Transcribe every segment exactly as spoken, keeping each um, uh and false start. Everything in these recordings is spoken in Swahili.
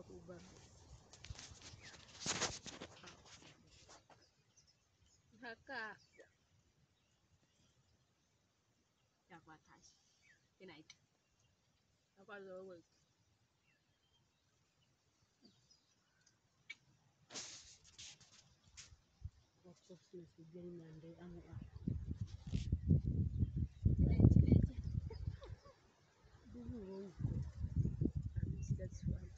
Uber. Haka. Ya kwa tashi. Ina ita. Haka zo wai. Wako sisi gani nande amu a. Leti leti. Dumu woi. That's why.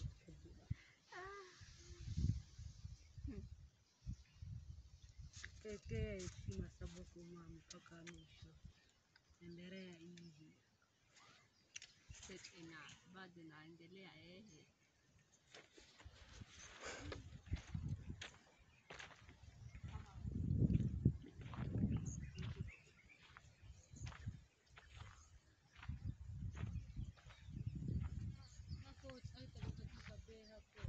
Keke heshima sababu mama mpaka mwisho. Endelea hivi. Set ina bado naendelea ehe. Hapo haitatoka bei hapo.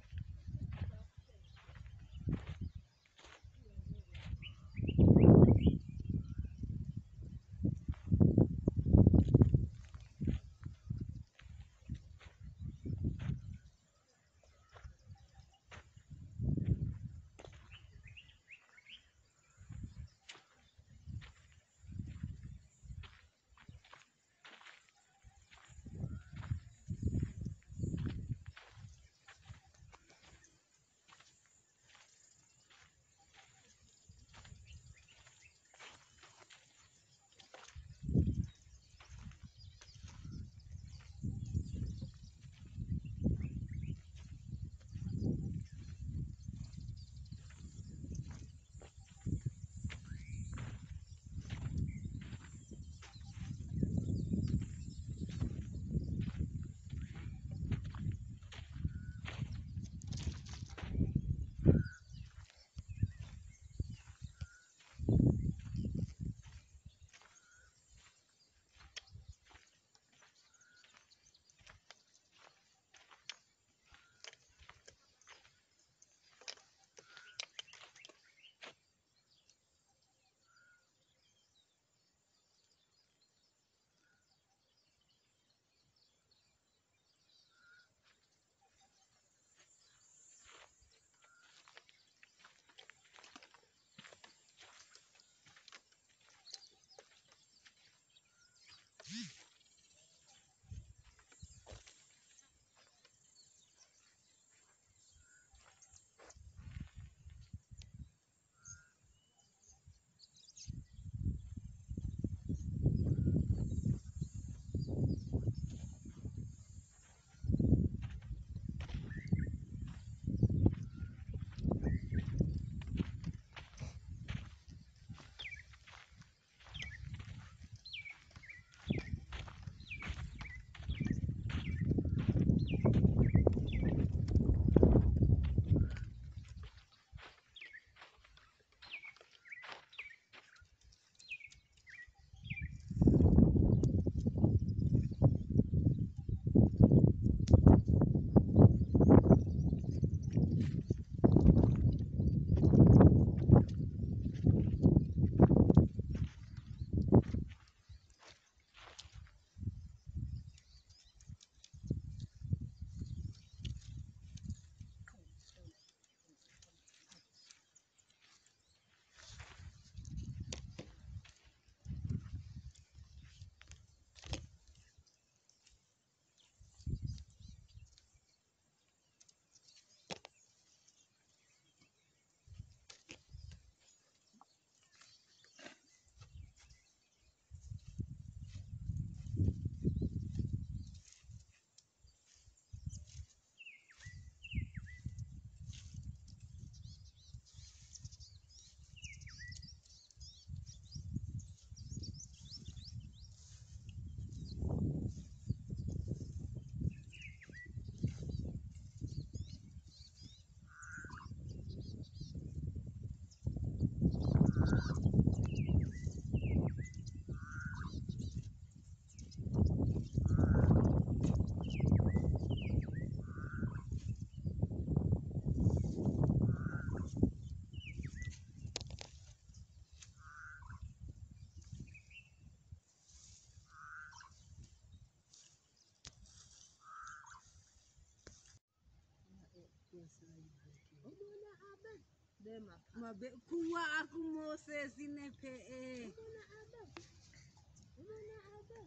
Umona abe dema mabe kuwa aku Moses nepe eh umona abe umona abe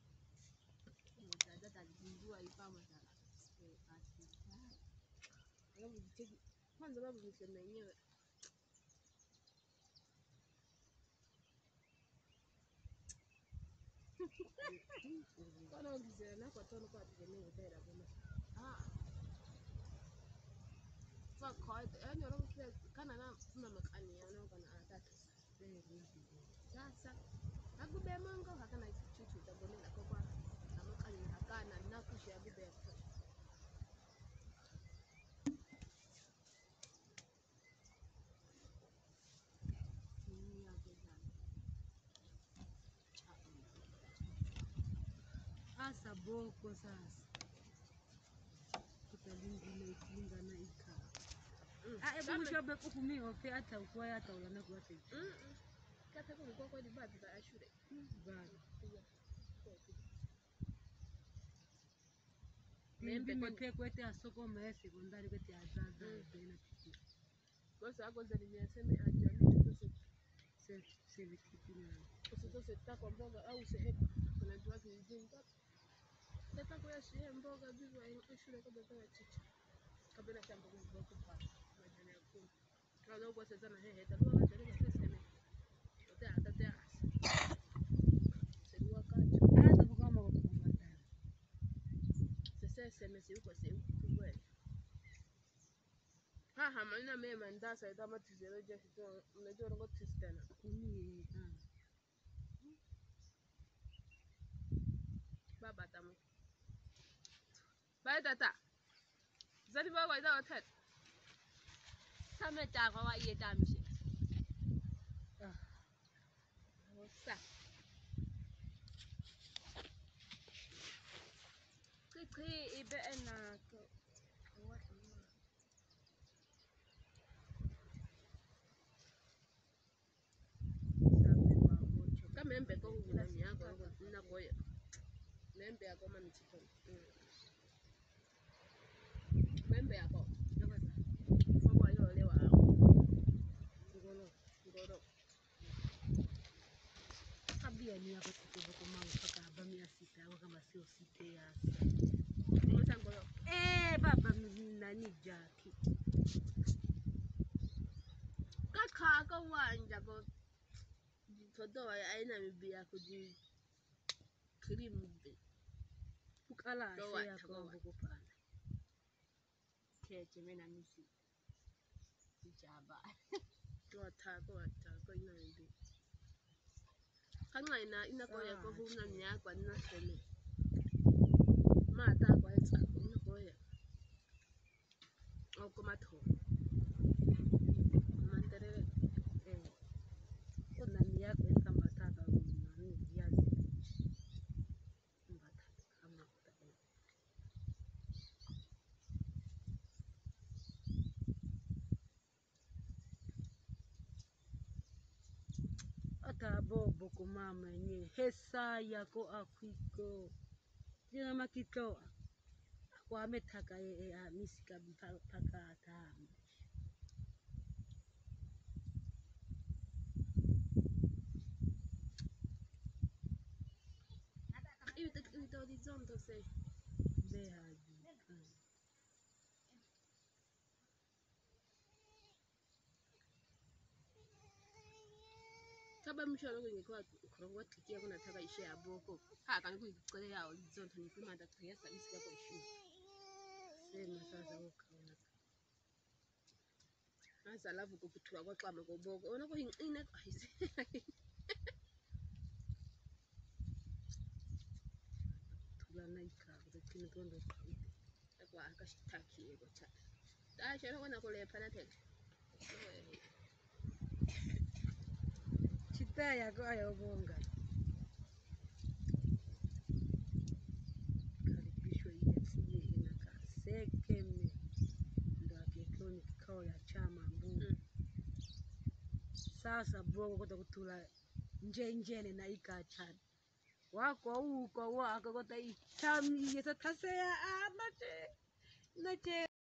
dada tajijua ipama sana spare part alafu jicheki kwanza babu niseme yenyewe kana ukizela nako tono kwa tegemea tena bwana ah kwa kwa yani unakuwa kana na tuna makani yana kana atatu sasa akube mongo hakana chichu tabonela kwa kwa amakani hakana nakusha akube ya kutosha ni yake sana asa boko sasa tutalingile kulingana ika ah ebu shobe kukumi ofe hata ukwa hata ulana kwa tete mm kata kwa kwa kwa dibati za shule bado membe mepe kwete asoko me sekondari kwete azaza bena tiki kwa sababu zalimesema ajani tutose se se vikipina usitose tako mboga au sehemu kuna watu vijijini tata kwa shule mboga bivu ya shule kwa baba chicha kabla shamba kwa kwa majani ya kunde kalau kwa sasa na hehe tabu wakati ile sasa yote atata sisi wakati hata kama kwa ndani sasa sema si uko si kubwa ha ha maana mema ndasa kama tizero je sio unajua ngo tistana kumi ah baba tamu bye tata zali baba ida hotel kama ta kwa ye tamshi ah osa kiki ibe na ko what kama embe kwa huko ndani yako na koya membe yako mama mchiko membe yako kwa kwa hiyo lewa ngoro ngoro kabia ni yako kutoka kwa mama mpaka bamia sita au kama sio sita ya umesa ngoro eh baba mimi nani jaki kaka kwa wanja kwa todo aina bibi yako ji cream be ukala se ya kwa buko pana keche mena misi ichaba kwa tako kwa tako ina bibi kanga ina ina kwa yako huna nyakwa na sele mata kwa etsa ina kwa ya au kama to mantere eh kuna miaka kama tata nani viazi mbata kama kutakuwa ata bobo kwa mama yenyewe hesa yako akwiko jina makitoa kwa ametaka yeye amisika mpaka atamu hivi tatu horizonte sei beha kaba mshoro ngikwa kurongwa tikia kuna taka ishe ya boko ha kan ku kole ya horizonte ni kuma da kaya sabisi yako ishu sema sasa ukaona hasa alafu kukutua kwa kama kwa boko unako ina ahisi tulanaika lakini tondo kaudi kwa akashitaki yego cha da shero kuna kule pana tek chita yako ayobonga karibishwa ile inakaa sekeme ndo akekoni kikao ya chama mbugu mm. Sasa bogo kota kutula nje njene na ikachana wako huko wako kota ichami yesa tasea amache nache